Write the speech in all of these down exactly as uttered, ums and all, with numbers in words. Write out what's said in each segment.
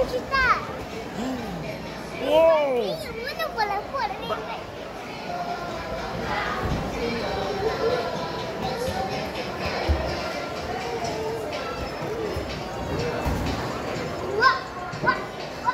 kita. Wow. Mana bola-bola ni? Wah, wah, wah.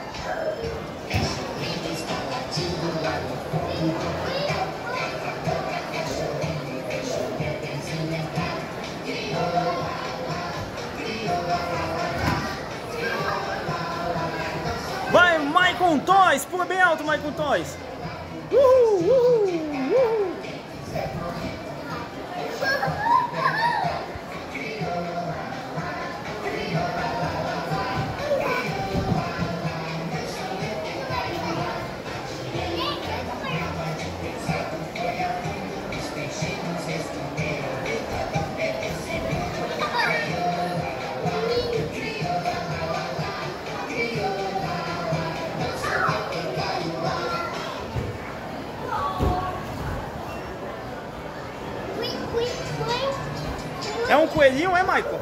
Vai, Maicon Toys! Pula bem alto, Maicon Toys! Uhul, uhul, uhul. É um coelhinho, é, Michael?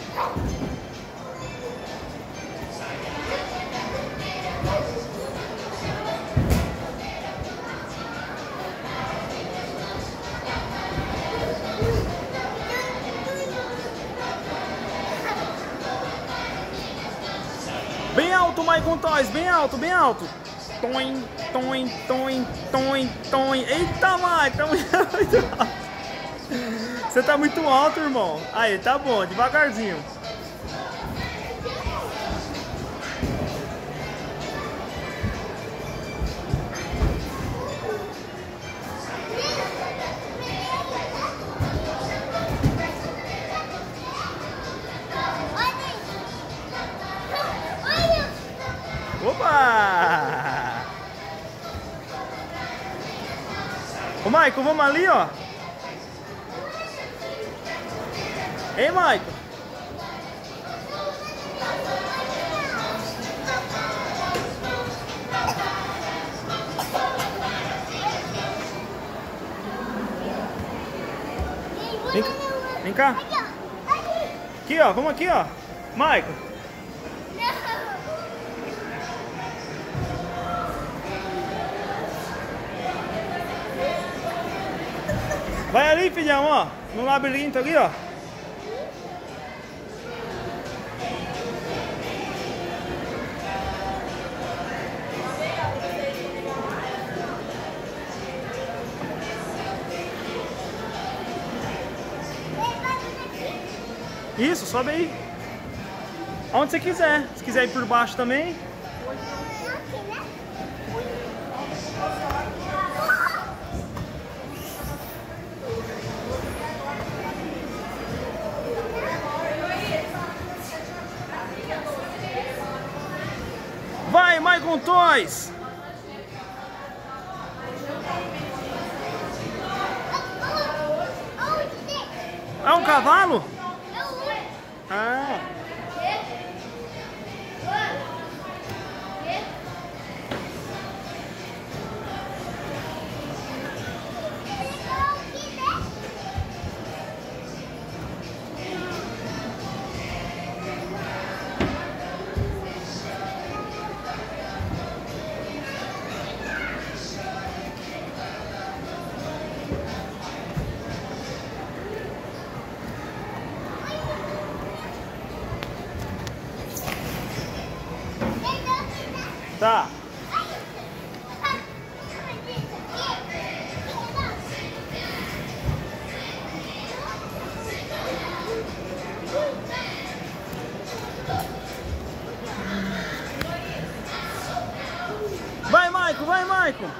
Bem alto, Maicon Toys, bem alto, bem alto. Toin, toin, toin, toin, toin. Eita, Maicon, tá muito alto. Você tá muito alto, irmão. Aí, tá bom, devagarzinho. Opa! Ô, Maicon, vamos ali, ó. Ei, Maicon. Vem, vem cá. Aqui, ó. Vamos aqui, ó. Maicon. Vai ali, filhão, ó. No labirinto ali, ó. Isso, sobe aí. Onde você quiser. Se quiser ir por baixo também. Vai, Maicon Toys! É um cavalo? Ah. Tá. Vai, Maicon, vai, Maicon.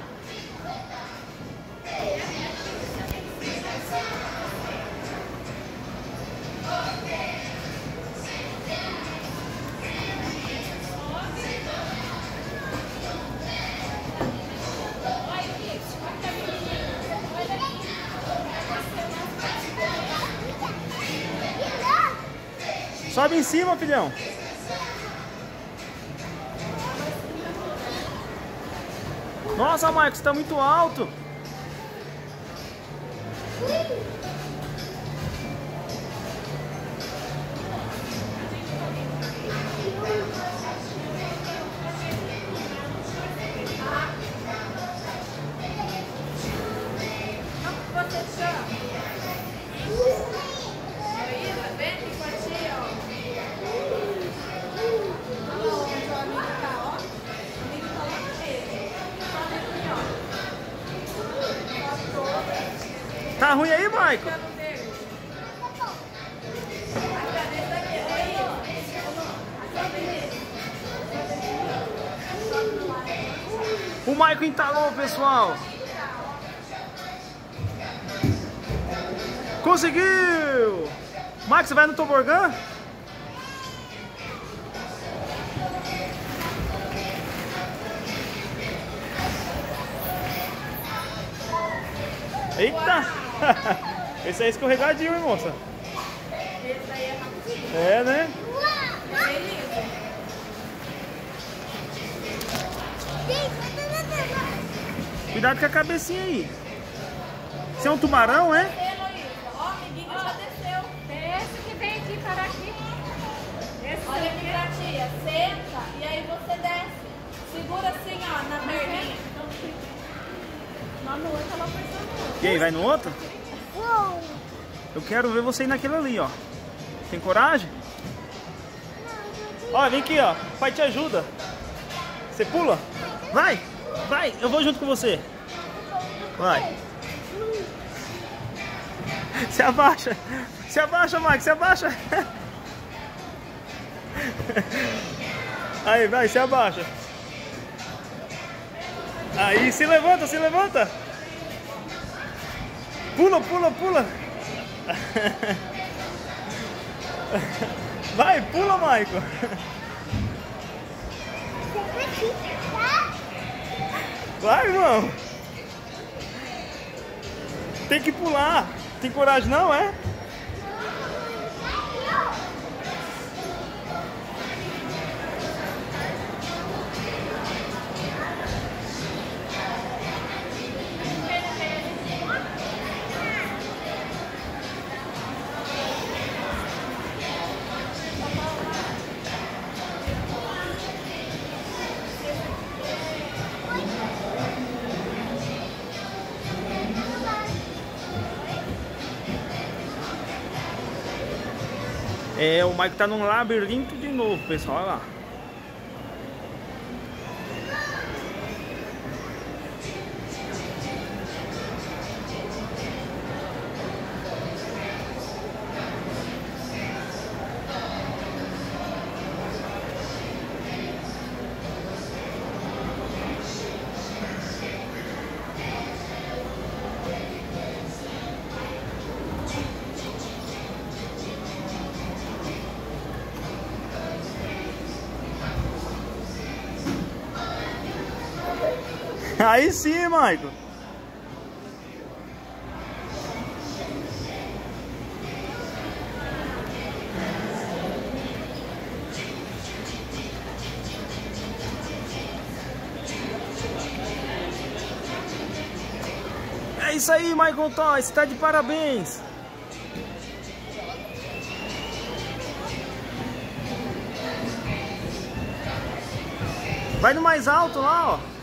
Sobe em cima, filhão. Nossa, Maicon, você tá muito alto. Tá ruim aí, Michael? O Michael entalou, pessoal. Conseguiu! Michael, você vai no tobogã? Eita! Esse aí é escorregadinho, hein, moça? Esse aí é rapidinho. É, né? É liso. Cuidado com a cabecinha aí. Você é um tubarão, é? Ó, o amiguinho já desceu. Esse que vem aqui parar aqui. Esse Olha aqui pra tia. Senta e aí você desce. Segura assim, ó, na perninha. lá no outro ela foi só E aí, vai no outro? Uou. Eu quero ver você ir naquele ali, ó. Tem coragem? Ó, vem aqui, ó. O pai te ajuda. Você pula? Vai, vai. Eu vou junto com você. Vai. Se abaixa. Se abaixa, Mike. Se abaixa. Aí, vai. Se abaixa. Aí, se levanta, se levanta. Pula, pula, pula. Vai, pula, Michael. Vai, irmão. Tem que pular. Tem coragem não, é? É, o Michael tá num labirinto de novo, pessoal, olha lá. Aí sim, Michael. É isso aí, Michael Toys, você tá de parabéns. Vai no mais alto lá, ó.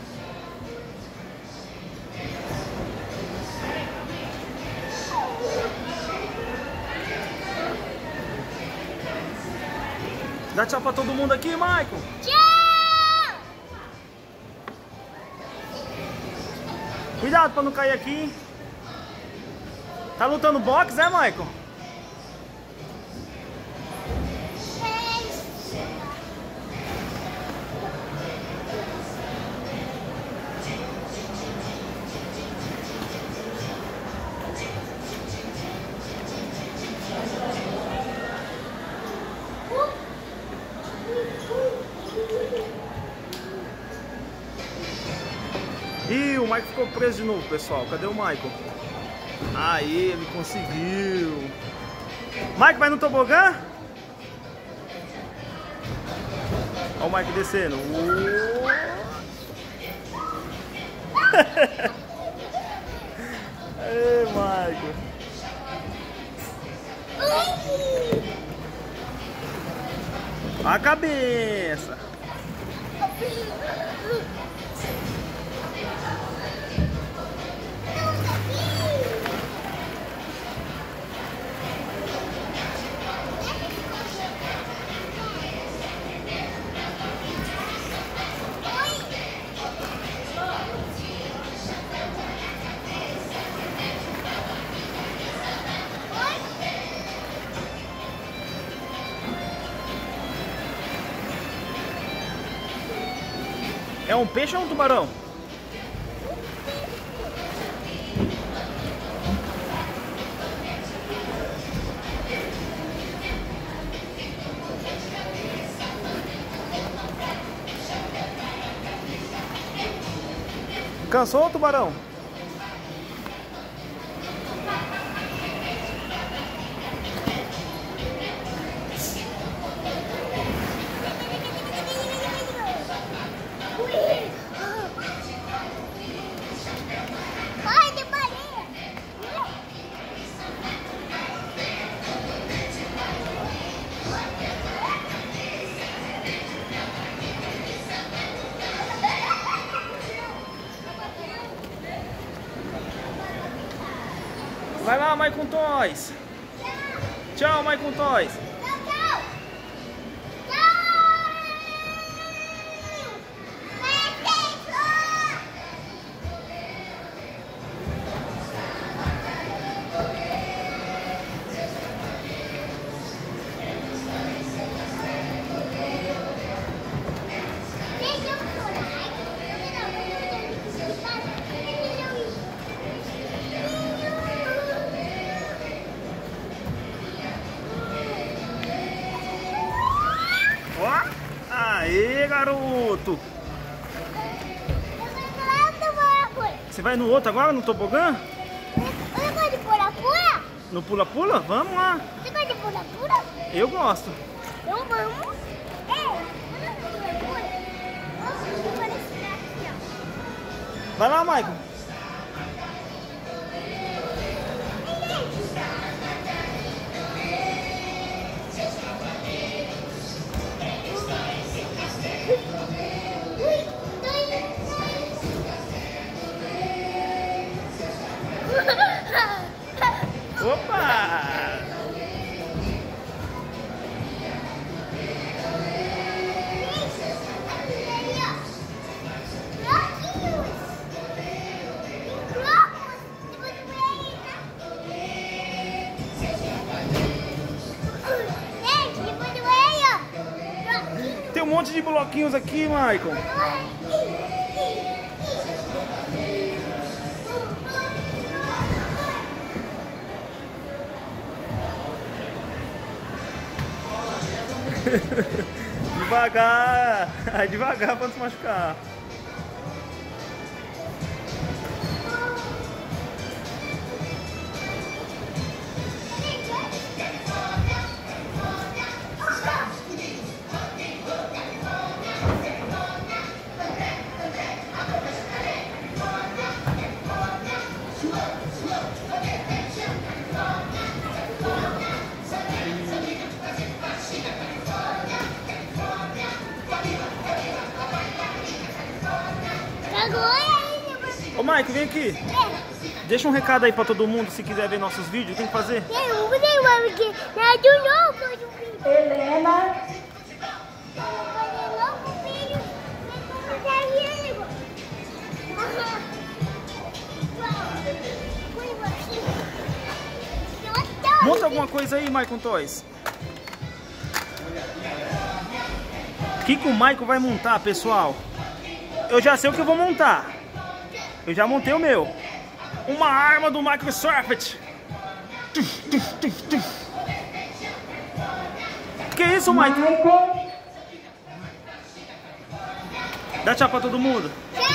Dá tchau pra todo mundo aqui, Michael. Tchau! Cuidado pra não cair aqui. Tá lutando boxe, é, Michael? Ih, o Michael ficou preso de novo, pessoal. Cadê o Michael? Aí, ele conseguiu. Michael, vai no tobogã? Olha o Michael descendo. Ei, Michael. A cabeça. É um peixe ou um tubarão? Cansou, tubarão? Ai, de baleia. Vai lá, Maicon Toys. Tchau, Maicon Toys. Tchau, tchau. Tchau. Ó, aê, garoto. Você vai no outro agora, no tobogã? Você gosta de pula-pula? No pula-pula? Vamos lá. Você gosta de pula-pula? Eu gosto. Então vamos. É, vamos pula-pula. Vamos para esse aqui, ó. Vai lá, Maicon. Opa! Tem um monte de bloquinhos aqui, Maicon. Devagar, ai, devagar pra não se machucar. Ô Maicon, vem aqui. Deixa um recado aí pra todo mundo, se quiser ver nossos vídeos, tem que fazer. Helena. Monta alguma coisa aí, Maicon Toys. O que, que o Maicon vai montar, pessoal? Eu já sei o que eu vou montar. Eu já montei o meu. Uma arma do Microsoft. Que isso, Maicon? Dá tchau pra todo mundo. Tchau!